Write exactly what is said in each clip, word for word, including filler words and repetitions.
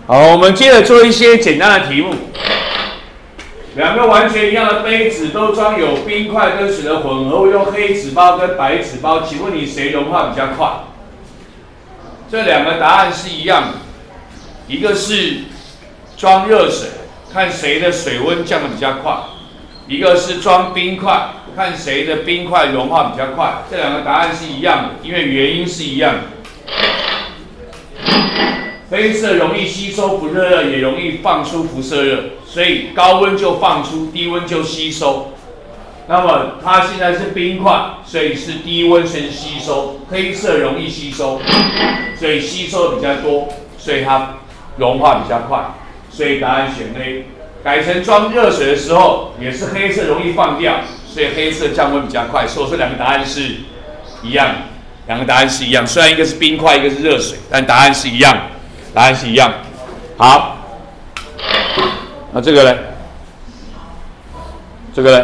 好，我们接着做一些简单的题目。两个完全一样的杯子都装有冰块跟水的混合物，用黑纸包跟白纸包，请问你谁融化比较快？这两个答案是一样的，一个是装热水，看谁的水温降得比较快；一个是装冰块，看谁的冰块融化比较快。这两个答案是一样的，因为原因是一样的。黑色容易吸收不热热，也容易放出辐射热，所以高温就放出，低温就吸收。那么它现在是冰块，所以是低温先吸收。黑色容易吸收，所以吸收的比较多，所以它融化比较快。所以答案选 A。改成装热水的时候，也是黑色容易放掉，所以黑色降温比较快。所以这两个答案是一样的，两个答案是一样。虽然一个是冰块，一个是热水，但答案是一样的。答案是一样。好，那这个呢？这个呢？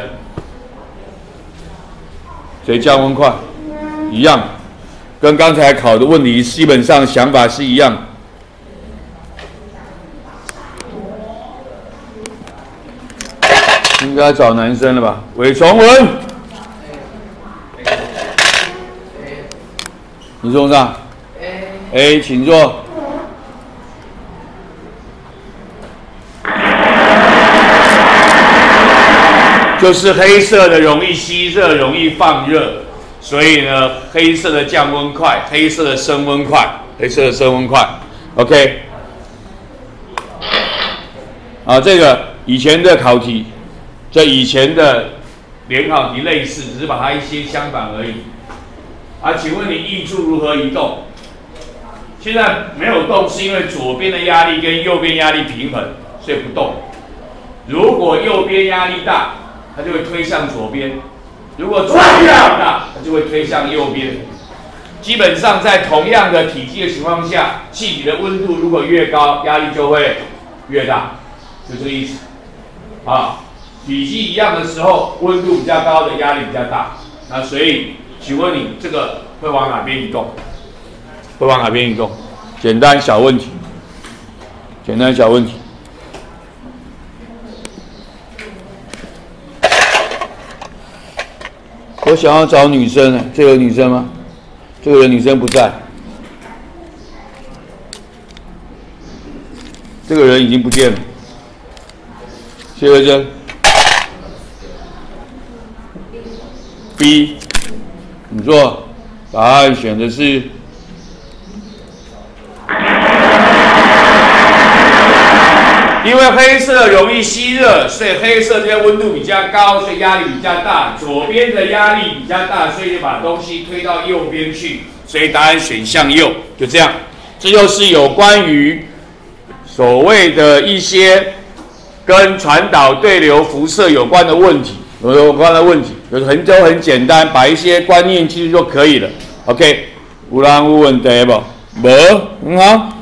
谁降温快？一样，跟刚才考的问题基本上想法是一样。应该找男生了吧？韦崇文，你坐上。A， 请坐。就是黑色的容易吸热，容易放热，所以呢，黑色的降温快，黑色的升温快，黑色的升温快。OK， 啊，这个以前的考题，这以前的联考题类似，只是把它一些相反而已。啊，请问你液柱如何移动？现在没有动，是因为左边的压力跟右边压力平衡，所以不动。如果右边压力大，它就会推向左边；如果左边压力大，它就会推向右边。基本上在同样的体积的情况下，气体的温度如果越高，压力就会越大，就这个意思。啊，体积一样的时候，温度比较高的压力比较大。那所以，请问你这个会往哪边移动？会往哪边移动？简单小问题，简单小问题。我想要找女生呢，这个女生吗？这个人女生不在，这个人已经不见了。谢慧珍 ，B， 你做，答案选的是。因为黑色容易吸热，所以黑色这边温度比较高，所以压力比较大。左边的压力比较大，所以就把东西推到右边去。所以答案选项右，就这样。这就是有关于所谓的一些跟传导对流辐射有关的问题，有关的问题，有很都很简单，把一些观念记住就可以了。OK， 有人有问题不？无，很好。